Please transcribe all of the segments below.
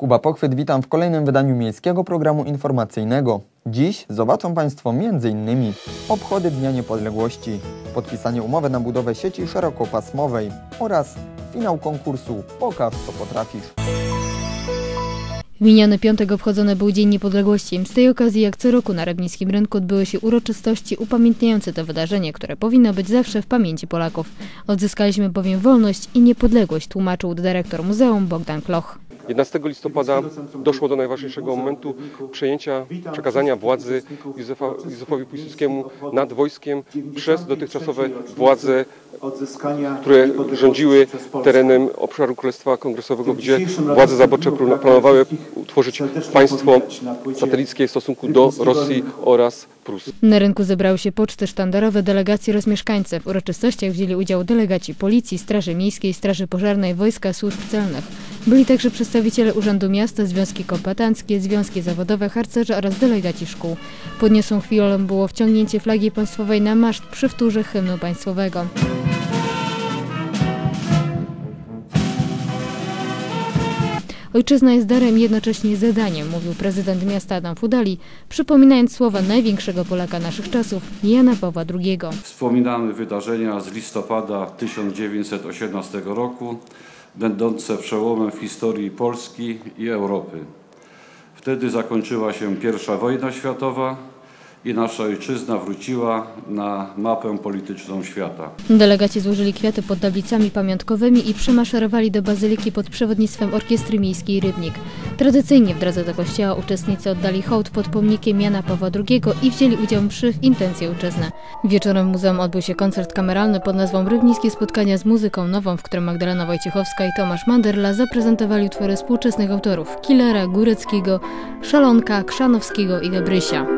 Kuba Pochwyt, witam w kolejnym wydaniu Miejskiego Programu Informacyjnego. Dziś zobaczą Państwo m.in. obchody Dnia Niepodległości, podpisanie umowy na budowę sieci szerokopasmowej oraz finał konkursu Pokaż, co potrafisz. W miniony piątek obchodzony był Dzień Niepodległości. Z tej okazji, jak co roku na Rybnickim Rynku odbyły się uroczystości upamiętniające to wydarzenie, które powinno być zawsze w pamięci Polaków. Odzyskaliśmy bowiem wolność i niepodległość, tłumaczył dyrektor muzeum Bogdan Kloch. 11 listopada doszło do najważniejszego momentu przekazania władzy Józefowi Piłsudskiemu nad wojskiem przez dotychczasowe władze, które rządziły terenem obszaru Królestwa Kongresowego, gdzie władze zaborcze planowały utworzyć państwo satelickie w stosunku do Rosji oraz Prus. Na rynku zebrały się poczty sztandarowe, delegacje oraz mieszkańcy. W uroczystościach wzięli udział delegaci Policji, Straży Miejskiej, Straży Pożarnej, Wojska, Służb Celnych. Byli także przedstawiciele Urzędu Miasta, związki kompetenckie, związki zawodowe, harcerze oraz delegaci szkół. Podniosłą chwilą było wciągnięcie flagi państwowej na maszt przy wtórze hymnu państwowego. Ojczyzna jest darem i jednocześnie zadaniem, mówił prezydent miasta Adam Fudali, przypominając słowa największego Polaka naszych czasów, Jana Pawła II. Wspominamy wydarzenia z listopada 1918 roku, będące przełomem w historii Polski i Europy. Wtedy zakończyła się I wojna światowa i nasza ojczyzna wróciła na mapę polityczną świata. Delegaci złożyli kwiaty pod tablicami pamiątkowymi i przemaszerowali do bazyliki pod przewodnictwem Orkiestry Miejskiej Rybnik. Tradycyjnie w drodze do kościoła uczestnicy oddali hołd pod pomnikiem Jana Pawła II i wzięli udział w mszy w Intencje Ojczyzny. Wieczorem w muzeum odbył się koncert kameralny pod nazwą Rybnickie Spotkania z muzyką nową, w którym Magdalena Wojciechowska i Tomasz Manderla zaprezentowali utwory współczesnych autorów Killera, Góreckiego, Szalonka, Krzanowskiego i Gabrysia.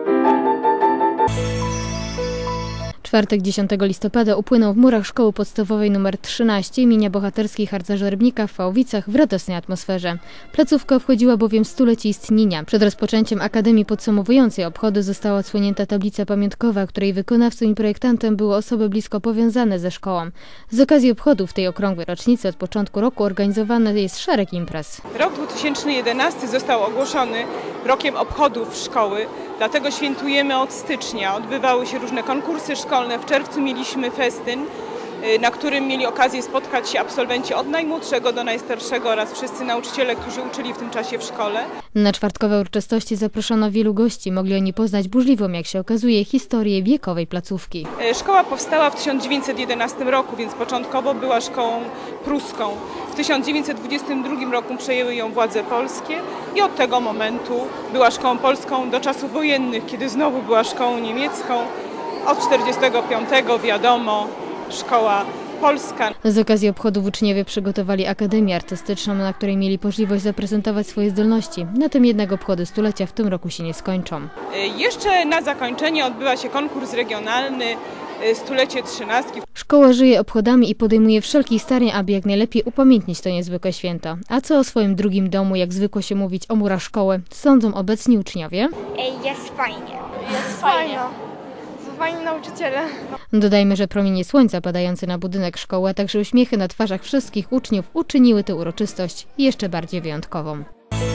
Czwartek 10 listopada upłynął w murach szkoły podstawowej nr 13 imienia bohaterskiej harcerza Rybnika w Fałwicach w radosnej atmosferze. Placówka obchodziła bowiem 100-lecie istnienia. Przed rozpoczęciem akademii podsumowującej obchody została odsłonięta tablica pamiątkowa, której wykonawcą i projektantem były osoby blisko powiązane ze szkołą. Z okazji obchodów tej okrągłej rocznicy od początku roku organizowane jest szereg imprez. Rok 2011 został ogłoszony rokiem obchodów szkoły, dlatego świętujemy od stycznia. Odbywały się różne konkursy szkolne. W czerwcu mieliśmy festyn, na którym mieli okazję spotkać się absolwenci od najmłodszego do najstarszego oraz wszyscy nauczyciele, którzy uczyli w tym czasie w szkole. Na czwartkowe uroczystości zaproszono wielu gości. Mogli oni poznać burzliwą, jak się okazuje, historię wiekowej placówki. Szkoła powstała w 1911 roku, więc początkowo była szkołą pruską. W 1922 roku przejęły ją władze polskie i od tego momentu była szkołą polską do czasów wojennych, kiedy znowu była szkołą niemiecką. Od 1945 wiadomo, szkoła polska. Z okazji obchodów uczniowie przygotowali Akademię Artystyczną, na której mieli możliwość zaprezentować swoje zdolności. Na tym jednak obchody stulecia w tym roku się nie skończą. Jeszcze na zakończenie odbywa się konkurs regionalny Stulecie Trzynastki. Szkoła żyje obchodami i podejmuje wszelkich starań, aby jak najlepiej upamiętnić to niezwykłe święto. A co o swoim drugim domu, jak zwykło się mówić o murach szkoły, sądzą obecni uczniowie? Jest fajnie. Jest fajnie. Fajni nauczyciele. Dodajmy, że promienie słońca padające na budynek szkoły, a także uśmiechy na twarzach wszystkich uczniów uczyniły tę uroczystość jeszcze bardziej wyjątkową.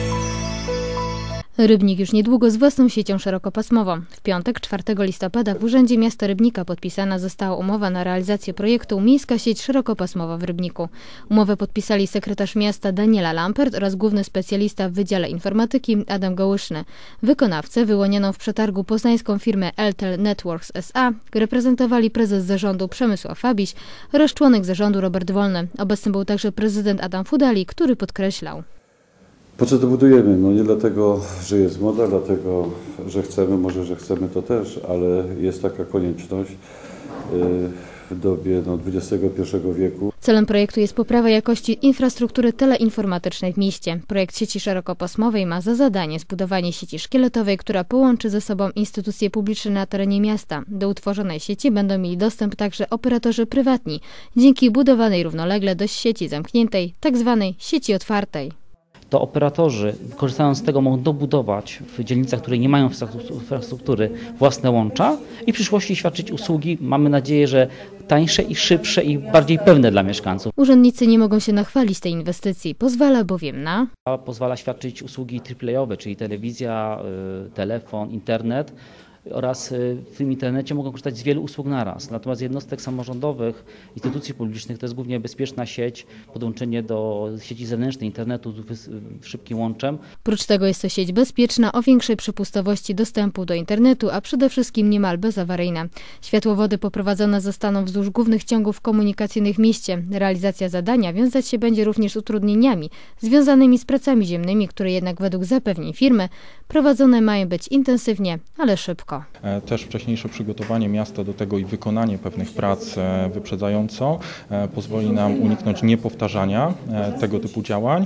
Rybnik już niedługo z własną siecią szerokopasmową. W piątek, 4 listopada w Urzędzie Miasta Rybnika podpisana została umowa na realizację projektu Miejska Sieć Szerokopasmowa w Rybniku. Umowę podpisali sekretarz miasta Daniela Lampert oraz główny specjalista w Wydziale Informatyki Adam Gołyszny. Wykonawcę, wyłonioną w przetargu poznańską firmę Eltel Networks S.A., reprezentowali prezes zarządu Przemysław Fabiś oraz członek zarządu Robert Wolny. Obecny był także prezydent Adam Fudali, który podkreślał: Po co to budujemy? No nie dlatego, że jest moda, dlatego, że chcemy, może, że chcemy to też, ale jest taka konieczność w dobie XXI wieku. Celem projektu jest poprawa jakości infrastruktury teleinformatycznej w mieście. Projekt sieci szerokopasmowej ma za zadanie zbudowanie sieci szkieletowej, która połączy ze sobą instytucje publiczne na terenie miasta. Do utworzonej sieci będą mieli dostęp także operatorzy prywatni, dzięki budowanej równolegle do sieci zamkniętej, tzw. sieci otwartej. to operatorzy, korzystając z tego, mogą dobudować w dzielnicach, które nie mają infrastruktury, własne łącza i w przyszłości świadczyć usługi, mamy nadzieję, że tańsze i szybsze i bardziej pewne dla mieszkańców. Urzędnicy nie mogą się nachwalić tej inwestycji, pozwala bowiem na... Pozwala świadczyć usługi AAA-owe, czyli telewizja, telefon, internet, oraz w tym internecie mogą korzystać z wielu usług naraz. Natomiast jednostek samorządowych, instytucji publicznych to jest głównie bezpieczna sieć, podłączenie do sieci zewnętrznej internetu z szybkim łączem. Prócz tego jest to sieć bezpieczna, o większej przepustowości dostępu do internetu, a przede wszystkim niemal bezawaryjna. Światłowody poprowadzone zostaną wzdłuż głównych ciągów komunikacyjnych w mieście. Realizacja zadania wiązać się będzie również z utrudnieniami związanymi z pracami ziemnymi, które jednak według zapewnień firmy prowadzone mają być intensywnie, ale szybko. Też wcześniejsze przygotowanie miasta do tego i wykonanie pewnych prac wyprzedzająco pozwoli nam uniknąć niepowtarzania tego typu działań.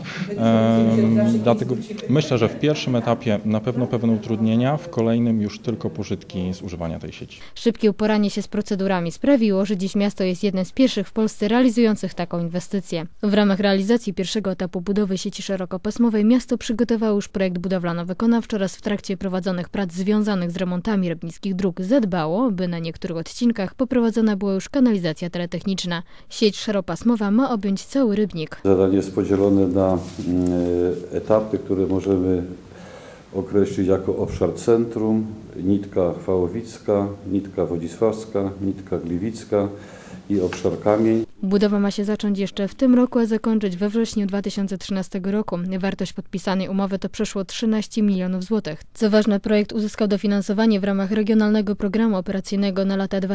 Dlatego myślę, że w pierwszym etapie na pewno pewne utrudnienia, w kolejnym już tylko pożytki z używania tej sieci. Szybkie uporanie się z procedurami sprawiło, że dziś miasto jest jednym z pierwszych w Polsce realizujących taką inwestycję. W ramach realizacji pierwszego etapu budowy sieci szerokopasmowej miasto przygotowało już projekt budowlano-wykonawczy oraz w trakcie prowadzonych prac związanych z remontami rybnickich dróg zadbało, by na niektórych odcinkach poprowadzona była już kanalizacja teletechniczna. Sieć szerokopasmowa ma objąć cały Rybnik. Zadanie jest podzielone na etapy, które możemy określić jako obszar centrum, nitka Chwałowicka, nitka Wodzisławska, nitka Gliwicka i obszar Kamień. Budowa ma się zacząć jeszcze w tym roku, a zakończyć we wrześniu 2013 roku. Wartość podpisanej umowy to przeszło 13 milionów złotych. Co ważne, projekt uzyskał dofinansowanie w ramach Regionalnego Programu Operacyjnego na lata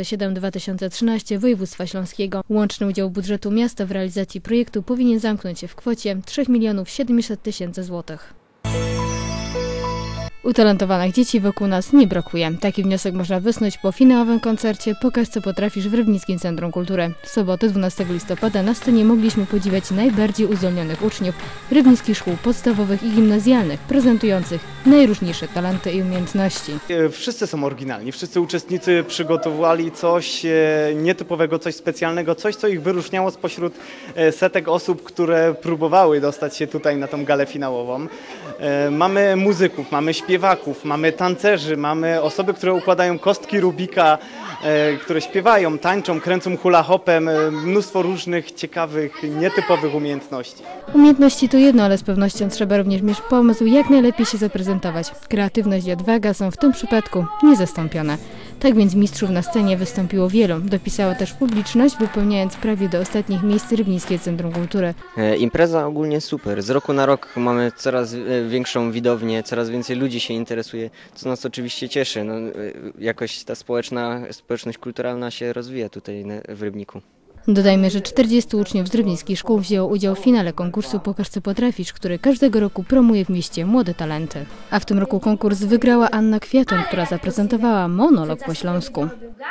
2007-2013 województwa śląskiego. Łączny udział budżetu miasta w realizacji projektu powinien zamknąć się w kwocie 3 700 000 złotych. Utalentowanych dzieci wokół nas nie brakuje. Taki wniosek można wysnuć po finałowym koncercie Pokaż co potrafisz w Rybnickim Centrum Kultury. W sobotę 12 listopada na scenie mogliśmy podziwiać najbardziej uzdolnionych uczniów rybnickich szkół podstawowych i gimnazjalnych, prezentujących najróżniejsze talenty i umiejętności. Wszyscy są oryginalni, wszyscy uczestnicy przygotowali coś nietypowego, coś specjalnego, coś co ich wyróżniało spośród setek osób, które próbowały dostać się tutaj na tą galę finałową. Mamy muzyków, mamy śpiewaków, mamy tancerzy, mamy osoby, które układają kostki Rubika, które śpiewają, tańczą, kręcą hula hopem, mnóstwo różnych ciekawych, nietypowych umiejętności. Umiejętności to jedno, ale z pewnością trzeba również mieć pomysł, jak najlepiej się zaprezentować. Kreatywność i odwaga są w tym przypadku niezastąpione. Tak więc mistrzów na scenie wystąpiło wielu. Dopisała też publiczność, wypełniając prawie do ostatnich miejsc Rybnickie Centrum Kultury. Impreza ogólnie super. Z roku na rok mamy coraz większą widownię, coraz więcej ludzi się interesuje, co nas oczywiście cieszy. No, jakoś ta społeczność kulturalna się rozwija tutaj w Rybniku. Dodajmy, że 40 uczniów z rybnickich szkół wzięło udział w finale konkursu Pokaż co potrafisz, który każdego roku promuje w mieście młode talenty. A w tym roku konkurs wygrała Anna Kwiatoń, która zaprezentowała monolog po śląsku.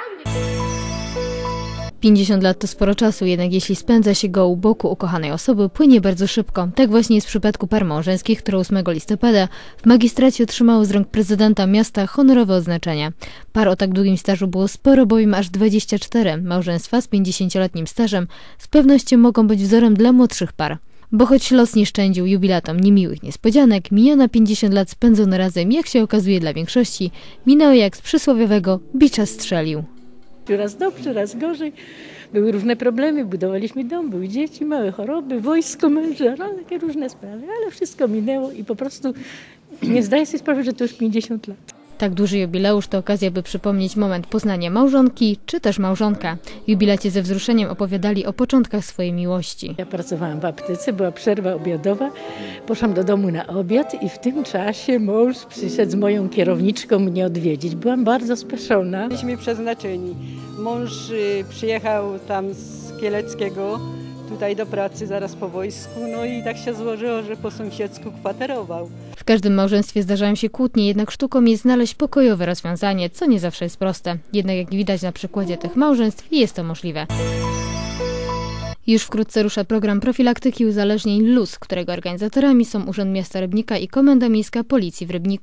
50 lat to sporo czasu, jednak jeśli spędza się go u boku ukochanej osoby, płynie bardzo szybko. Tak właśnie jest w przypadku par małżeńskich, które 8 listopada w magistracie otrzymało z rąk prezydenta miasta honorowe odznaczenia. Par o tak długim stażu było sporo, bowiem aż 24. Małżeństwa z 50-letnim stażem z pewnością mogą być wzorem dla młodszych par. Bo choć los nie szczędził jubilatom niemiłych niespodzianek, minione 50 lat spędzone razem, jak się okazuje dla większości, minęło jak z przysłowiowego bicza strzelił. Raz dobrze, raz gorzej. Były różne problemy, budowaliśmy dom, były dzieci, małe choroby, wojsko, męża, takie różne sprawy, ale wszystko minęło i po prostu nie zdaję sobie sprawy, że to już 50 lat. Tak duży jubileusz to okazja, by przypomnieć moment poznania małżonki, czy też małżonka. Jubilaci ze wzruszeniem opowiadali o początkach swojej miłości. Ja pracowałam w aptece, była przerwa obiadowa, poszłam do domu na obiad i w tym czasie mąż przyszedł z moją kierowniczką mnie odwiedzić. Byłam bardzo spieszona. Byliśmy przeznaczeni. Mąż przyjechał tam z Kieleckiego tutaj do pracy zaraz po wojsku, no i tak się złożyło, że po sąsiedzku kwaterował. W każdym małżeństwie zdarzają się kłótnie, jednak sztuką jest znaleźć pokojowe rozwiązanie, co nie zawsze jest proste. Jednak jak widać na przykładzie tych małżeństw, jest to możliwe. Już wkrótce rusza program profilaktyki uzależnień LUZ, którego organizatorami są Urząd Miasta Rybnika i Komenda Miejska Policji w Rybniku.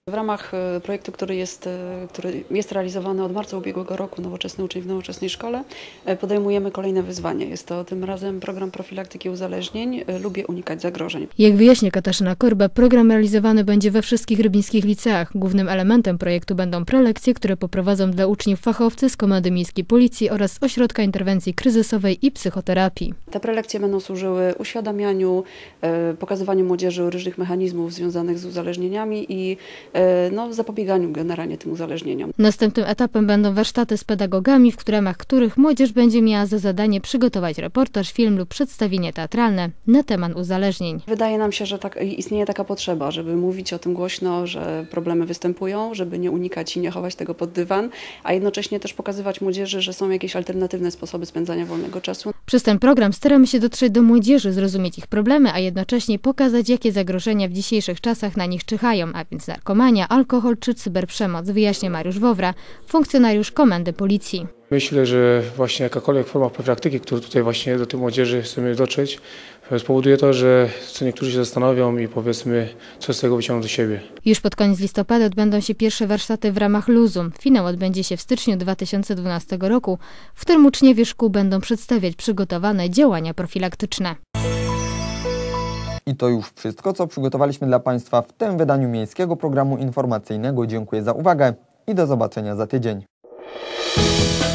W ramach projektu, który jest realizowany od marca ubiegłego roku, Nowoczesny uczeń w nowoczesnej szkole, podejmujemy kolejne wyzwanie. Jest to tym razem program profilaktyki uzależnień Lubię unikać zagrożeń. Jak wyjaśnia Katarzyna Korba, program realizowany będzie we wszystkich rybnickich liceach. Głównym elementem projektu będą prelekcje, które poprowadzą dla uczniów fachowcy z Komendy Miejskiej Policji oraz Ośrodka Interwencji Kryzysowej i Psychoterapii. Te prelekcje będą służyły uświadamianiu, pokazywaniu młodzieży różnych mechanizmów związanych z uzależnieniami i zapobieganiu generalnie tym uzależnieniom. Następnym etapem będą warsztaty z pedagogami, w ramach których młodzież będzie miała za zadanie przygotować reportaż, film lub przedstawienie teatralne na temat uzależnień. Wydaje nam się, że istnieje taka potrzeba, żeby mówić o tym głośno, że problemy występują, żeby nie unikać i nie chować tego pod dywan, a jednocześnie też pokazywać młodzieży, że są jakieś alternatywne sposoby spędzania wolnego czasu. Przez ten program staramy się dotrzeć do młodzieży, zrozumieć ich problemy, a jednocześnie pokazać, jakie zagrożenia w dzisiejszych czasach na nich czyhają, a więc narkomania, alkohol czy cyberprzemoc, wyjaśnia Mariusz Wowra, funkcjonariusz Komendy Policji. Myślę, że właśnie jakakolwiek forma profilaktyki, którą tutaj właśnie do tej młodzieży chcemy dotrzeć, spowoduje to, że co niektórzy się zastanowią i powiedzmy, co z tego wyciągną do siebie. Już pod koniec listopada odbędą się pierwsze warsztaty w ramach LUZ-u. Finał odbędzie się w styczniu 2012 roku, w którym uczniowie szkół będą przedstawiać przygotowane działania profilaktyczne. I to już wszystko, co przygotowaliśmy dla Państwa w tym wydaniu Miejskiego Programu Informacyjnego. Dziękuję za uwagę i do zobaczenia za tydzień.